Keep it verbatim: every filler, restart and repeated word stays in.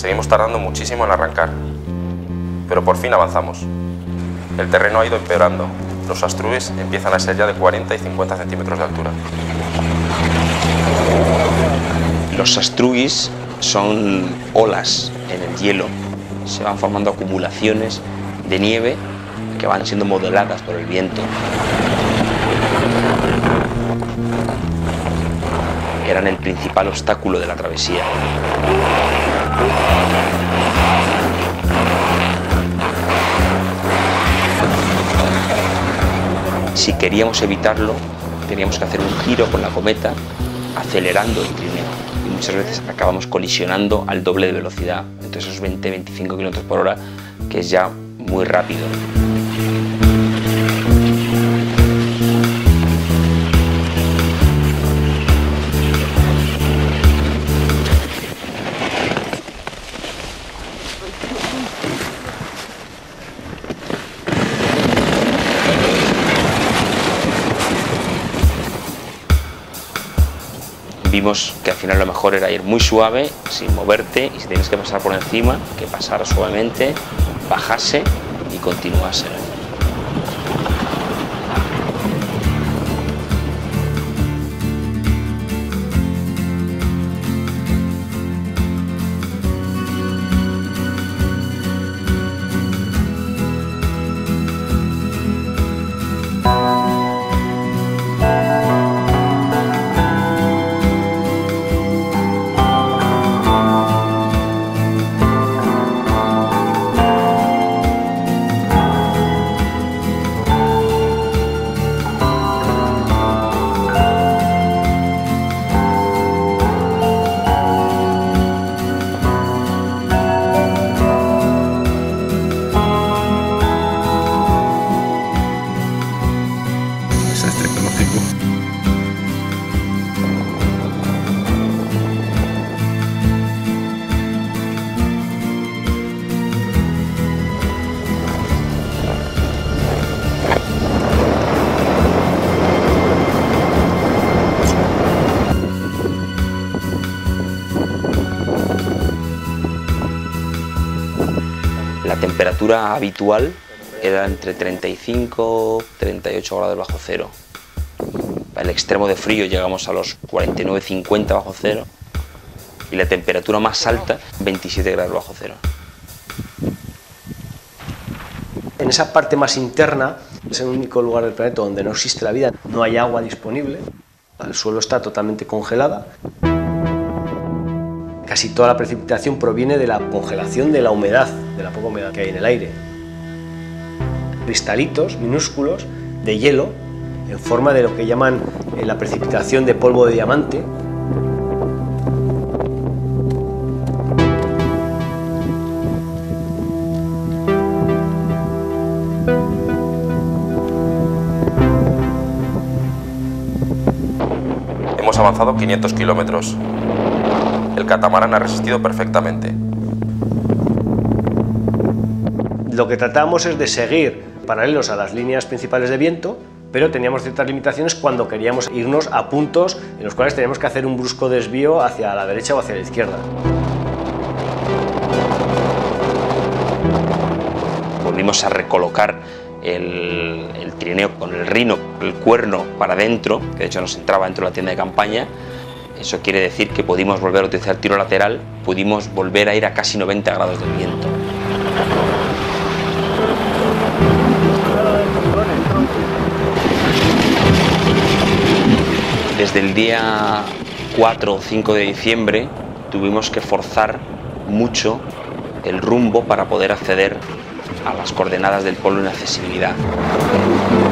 Seguimos tardando muchísimo en arrancar, pero por fin avanzamos. El terreno ha ido empeorando. Los astrubes empiezan a ser ya de cuarenta y cincuenta centímetros de altura. Los astruguis son olas en el hielo. Se van formando acumulaciones de nieve que van siendo modeladas por el viento. Eran el principal obstáculo de la travesía. Si queríamos evitarlo, teníamos que hacer un giro con la cometa, acelerando el trineo. Y muchas veces acabamos colisionando al doble de velocidad, entre esos veinte a veinticinco kilómetros por hora, que es ya muy rápido. Vimos que al final lo mejor era ir muy suave, sin moverte, y si tienes que pasar por encima, que pasara suavemente, bajase y continuase. La temperatura habitual era entre treinta y cinco y treinta y ocho grados bajo cero. El extremo de frío llegamos a los cuarenta y nueve a cincuenta bajo cero y la temperatura más alta veintisiete grados bajo cero. En esa parte más interna es el único lugar del planeta donde no existe la vida, no hay agua disponible, el suelo está totalmente congelada. Casi toda la precipitación proviene de la congelación de la humedad, de la poca humedad que hay en el aire. Cristalitos minúsculos de hielo en forma de lo que llaman la precipitación de polvo de diamante. Hemos avanzado quinientos kilómetros. El catamarán ha resistido perfectamente. Lo que tratamos es de seguir paralelos a las líneas principales de viento, pero teníamos ciertas limitaciones cuando queríamos irnos a puntos en los cuales teníamos que hacer un brusco desvío hacia la derecha o hacia la izquierda. Volvimos a recolocar el, el trineo con el rino, el cuerno para adentro, que de hecho nos entraba dentro de la tienda de campaña. Eso quiere decir que pudimos volver a utilizar tiro lateral, pudimos volver a ir a casi noventa grados del viento. Desde el día cuatro o cinco de diciembre tuvimos que forzar mucho el rumbo para poder acceder a las coordenadas del polo en accesibilidad.